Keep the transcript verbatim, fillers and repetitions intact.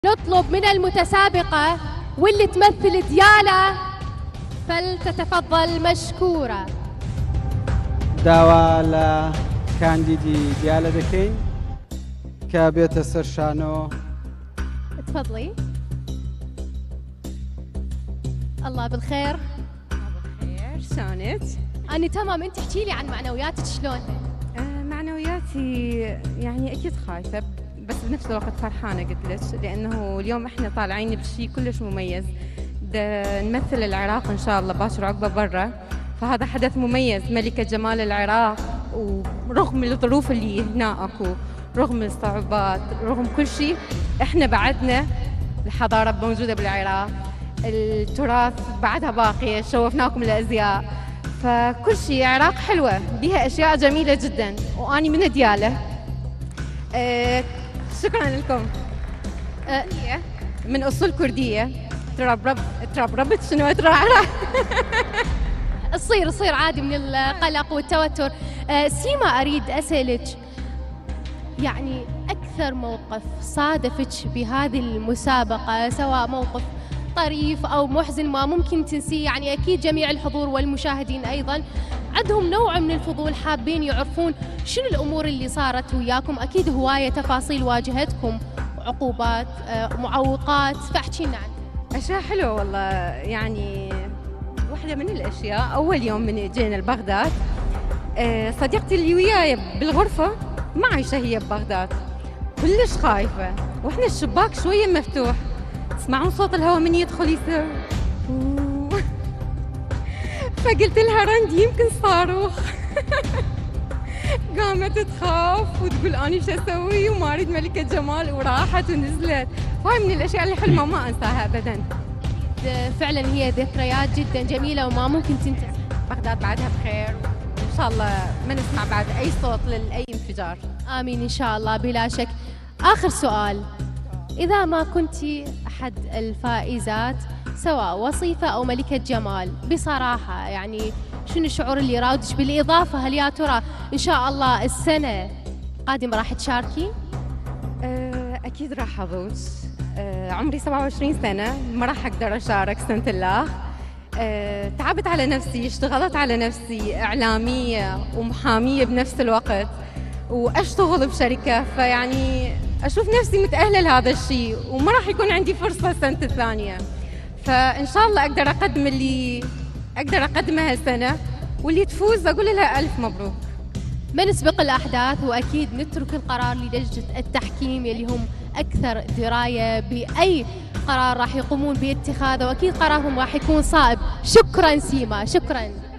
نطلب من المتسابقة واللي تمثل ديالا فلتتفضل مشكورة. داوا لە کاندیدی دیالە دەکەین کە بێتە سەر شانۆ. تفضلي. الله بالخير. بالخير، شلونك؟ أنا تمام، أنت احكي لي عن معنوياتك شلونها؟ آه معنوياتي يعني أكيد خايفة بس بنفس الوقت فرحانة قلت لك، لأنه اليوم إحنا طالعين بشيء كلش مميز، بدنا نمثل العراق إن شاء الله باشر عقبة برا، فهذا حدث مميز، ملكة جمال العراق، ورغم الظروف اللي هنا أكو، رغم الصعوبات، رغم كل شيء، إحنا بعدنا الحضارة موجودة بالعراق، التراث بعدها باقية، شوفناكم الأزياء، فكل شيء العراق حلوة، بيها أشياء جميلة جدا، وأني من ديالة. أه شكرا لكم. أه من أصول كردية، تربرب تربربت شنو ترعرع. تصير تصير عادي من القلق والتوتر. أه سيما أريد أسألك، يعني أكثر موقف صادفك بهذه المسابقة، سواء موقف طريف أو محزن ما ممكن تنسيه، يعني أكيد جميع الحضور والمشاهدين أيضا عندهم نوع من الفضول، حابين يعرفون شنو الأمور اللي صارت وياكم، أكيد هواية تفاصيل واجهتكم، عقوبات، معوقات، فاحكي لنا عنها. أشياء حلوة والله، يعني واحدة من الأشياء أول يوم من جينا لبغداد، صديقتي اللي وياي بالغرفة ما عايشة هي ببغداد، كلش خايفة، وإحنا الشباك شوية مفتوح، تسمعون صوت الهواء من يدخل يصير فقلت لها رندي يمكن صاروخ. قامت تخاف وتقول أنا شو أسوي وما أريد ملكة جمال، وراحت ونزلت. هاي من الأشياء اللي حلمة ما أنساها أبدا. فعلا هي ذكريات جدا جميلة وما ممكن تنتهي. بغداد بعدها بخير، وإن شاء الله ما نسمع بعد أي صوت لأي انفجار. آمين إن شاء الله بلا شك. آخر سؤال، إذا ما كنت أحد الفائزات سواء وصيفة أو ملكة جمال، بصراحة يعني شنو الشعور اللي يراودش؟ بالإضافة هل يا ترى إن شاء الله السنة قادمة راح تشاركي؟ أكيد راح أفوز. عمري سبعة وعشرين سنة، ما راح أقدر أشارك سنة الله. تعبت على نفسي، اشتغلت على نفسي، إعلامية ومحامية بنفس الوقت، وأشتغل بشركة، فيعني أشوف نفسي متأهلة لهذا الشيء، وما راح يكون عندي فرصة السنة الثانية، فإن شاء الله أقدر أقدم اللي أقدر أقدمه هالسنة، واللي تفوز أقول لها ألف مبروك. ما نسبق الأحداث، وأكيد نترك القرار للجنة التحكيم اللي هم أكثر دراية بأي قرار راح يقومون باتخاذه، وأكيد قرارهم راح يكون صائب. شكرا سيما، شكرا.